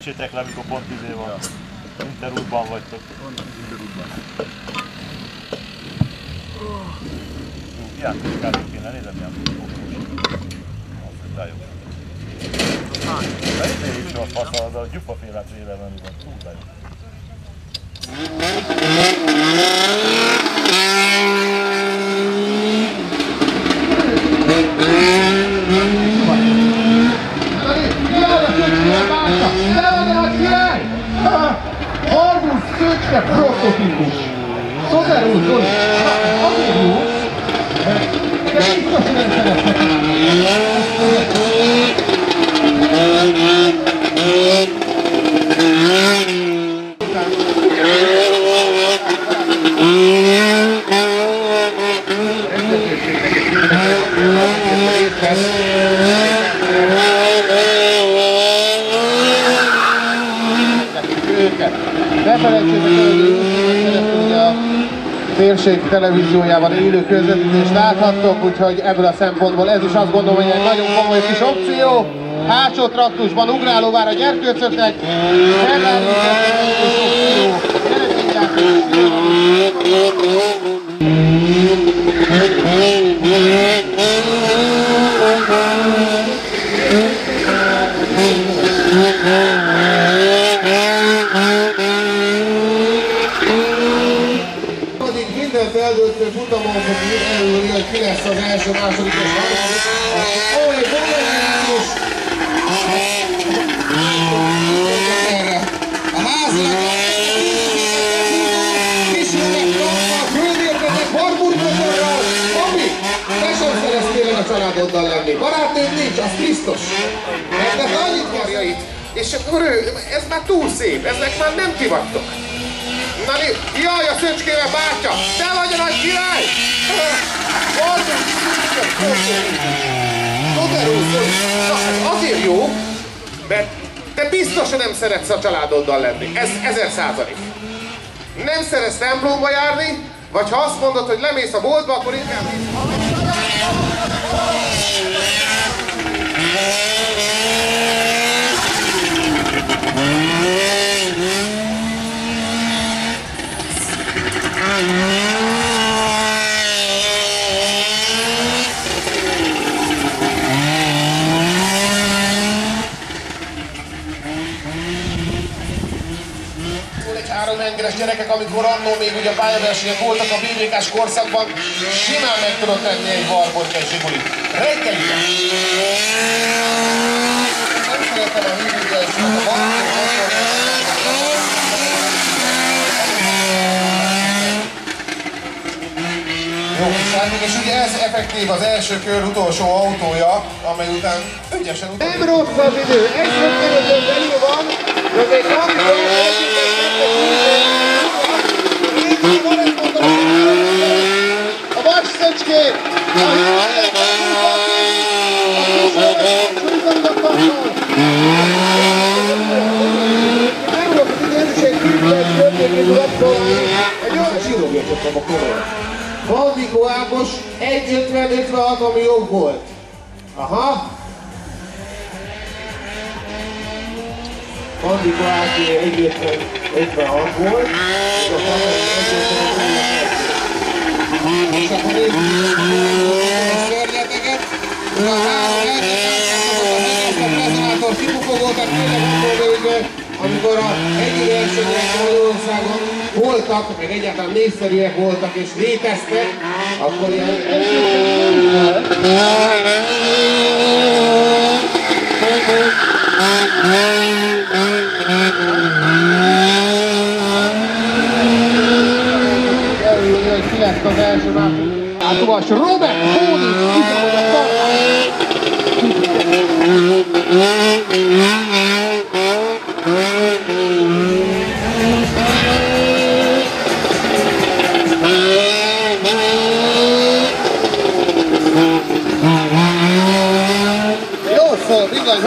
töltsétek le, amikor pont izé van. Interútban vagytok. Játékát kéne, nézem milyen okos. Az de jó. De izé is a fasz, az a gyufafélát véle menni van. Túl de jó. Harbusz Szöcske prototípus. Szozer úr, Zoli, azért jó, de biztos nem ne felejtsétek el, hogy a térség televíziójában élő közvetítést láthattok, úgyhogy ebből a szempontból ez is azt gondolom, hogy egy nagyon komoly kis opció. Hátsó traktusban ugrálóvár a gyerkőcöknek, mindent eldöntő futamon fog elülni, hogy ki lesz az első, második és harmadik. Ahogy Bollagás a házilag kísérlet kapva, földérkezett Harburg-motorral, ami te sem szereztél a családoddal lenni. Barátnőm nincs, az biztos. Mert annyit karjait, és akkor ez már túl szép, ezek már nem ti vagytok. Na jaj, a Szöcskével bátya! Te vagy a nagy király! Azért jó, mert te biztosan nem szeretsz a családoddal lenni. Ez 1000%. Nem szeretsz templomba járni, vagy ha azt mondod, hogy lemész a boltba, akkor inkább engeres gyerekek, amikor annól még ugye pályaversenyek voltak a BBK-s korszakban, simán meg tudott tenni egy Warburg egy Zsigulit. Reggelibe! Nem szeretem a hívőgelsőt, a Warburg. Jó kis játék, és ugye ez effektív az első kör utolsó autója, amely után ügyesen után... Nem rossz az idő, egy rögtönöző belül van, de még amikor a Vas Szöcskét! Nem rossz az idő, és egy kívüles környékét lapszolni, egy olyan csillogjatok a korol. Valdikó Ákos 1.50-56, ami jobb volt. Aha. Valdikó Áké 1.56 volt. És akkor nézzük a szörnyeteket. A három elkezdett a kipufogó, tehát tényleg amikor a hegyi versenyek Magyarországon voltak, meg egyáltalán népszerűek voltak és léteztek, akkor ilyen elülni, hogy ki lesz az első második. Átuvas Robert Bóni, üzemod a tartás! Jó szól, bizony,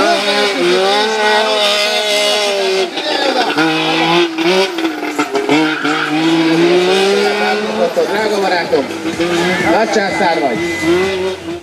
drága barátom, nagy császár vagy!